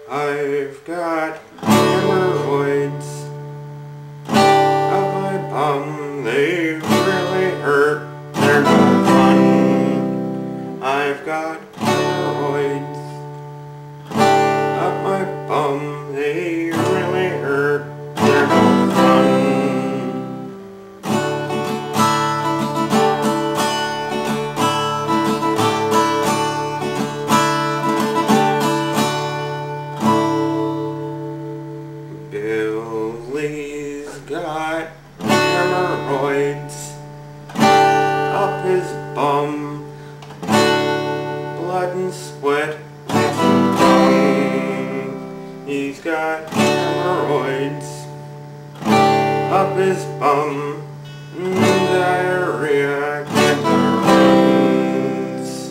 I've got hemorrhoids up my bum. They really hurt. They're no fun. I've got hemorrhoids up my bum. They really hurt. They're no fun. Billy's got hemorrhoids up his bum. Blood and sweat makes him bum. He's got hemorrhoids up his bum. Diarrhea gets the runs.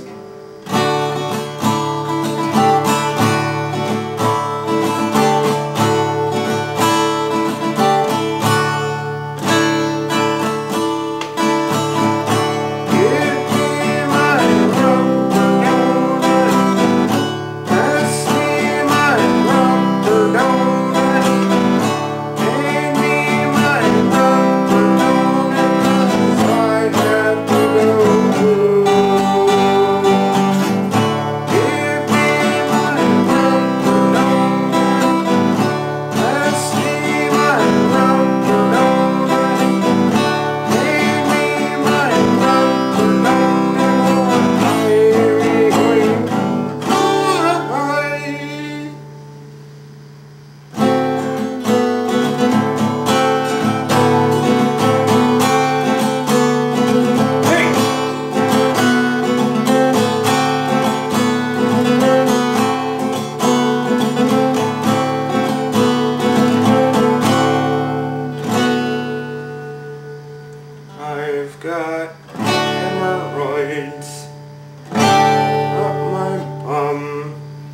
I've got hemorrhoids up my bum.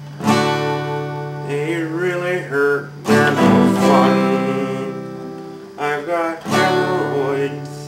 They really hurt, they're no fun. I've got hemorrhoids